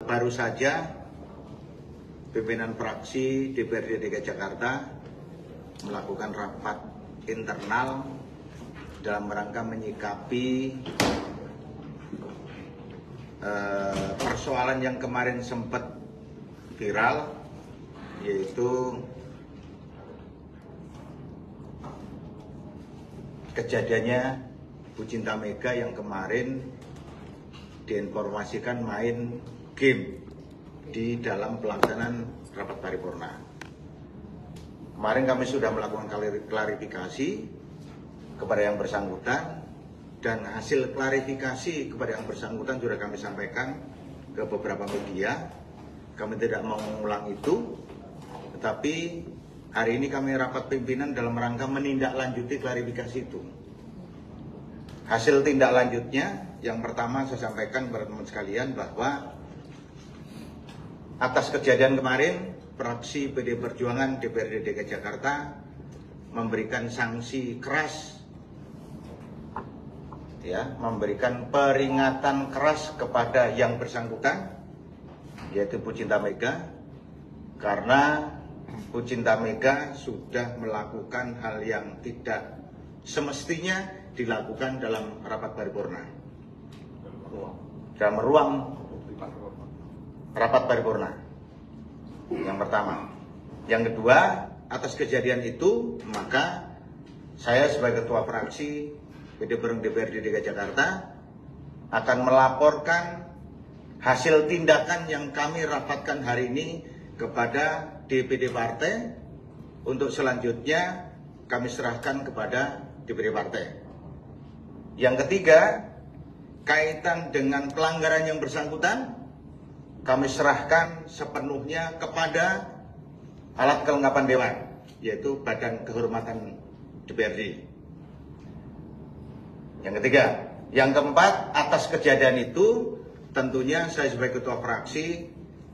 Baru saja pimpinan fraksi DPRD DKI Jakarta melakukan rapat internal dalam rangka menyikapi persoalan yang kemarin sempat viral, yaitu kejadiannya Bu Cinta Mega yang kemarin diinformasikan main game di dalam pelaksanaan rapat paripurna. Kemarin kami sudah melakukan klarifikasi kepada yang bersangkutan, dan hasil klarifikasi kepada yang bersangkutan sudah kami sampaikan ke beberapa media. Kami tidak mau mengulang itu, tetapi hari ini kami rapat pimpinan dalam rangka menindaklanjuti klarifikasi itu. Hasil tindak lanjutnya, yang pertama saya sampaikan kepada teman sekalian bahwa atas kejadian kemarin, fraksi PD Perjuangan DPRD DKI Jakarta memberikan sanksi keras, memberikan peringatan keras kepada yang bersangkutan, yaitu Bu Cinta Mega, karena Bu Cinta Mega sudah melakukan hal yang tidak semestinya dilakukan dalam rapat paripurna, dalam ruang rapat paripurna. Yang pertama. Yang kedua, atas kejadian itu, maka saya sebagai ketua fraksi PD Perjuangan DPRD DKI Jakarta akan melaporkan hasil tindakan yang kami rapatkan hari ini kepada DPD partai, untuk selanjutnya kami serahkan kepada DPD partai. Yang ketiga, kaitan dengan pelanggaran yang bersangkutan, kami serahkan sepenuhnya kepada alat kelengkapan dewan, yaitu Badan Kehormatan DPRD. Yang ketiga. Yang keempat, atas kejadian itu tentunya saya sebagai ketua fraksi,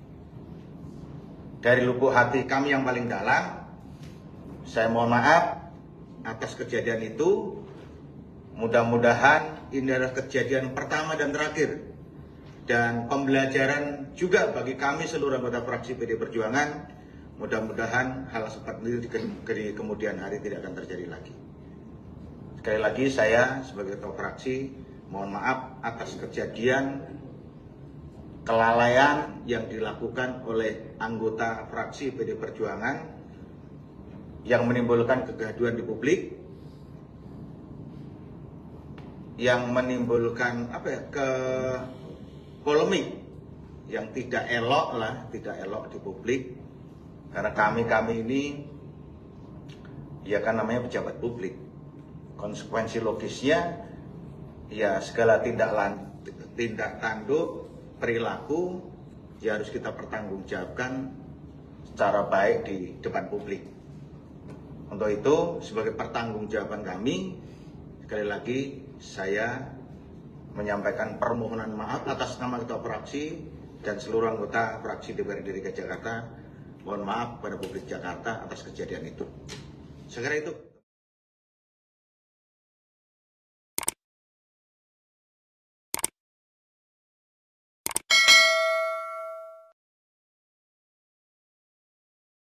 dari lubuk hati kami yang paling dalam, saya mohon maaf atas kejadian itu. Mudah-mudahan ini adalah kejadian pertama dan terakhir, dan pembelajaran juga bagi kami seluruh anggota fraksi PD Perjuangan. Mudah-mudahan hal seperti itu di kemudian hari tidak akan terjadi lagi. Sekali lagi saya sebagai ketua fraksi mohon maaf atas kejadian kelalaian yang dilakukan oleh anggota fraksi PD Perjuangan yang menimbulkan kegaduhan di publik, yang menimbulkan polemik yang tidak elok di publik. Karena kami ini ya kan namanya pejabat publik. Konsekuensi logisnya ya segala tindak tanduk perilaku ya harus kita pertanggungjawabkan secara baik di depan publik. Untuk itu, sebagai pertanggungjawaban kami, sekali lagi saya menyampaikan permohonan maaf atas nama ketua fraksi dan seluruh anggota fraksi DPRD DKI Jakarta. Mohon maaf pada publik Jakarta atas kejadian itu. Segera itu.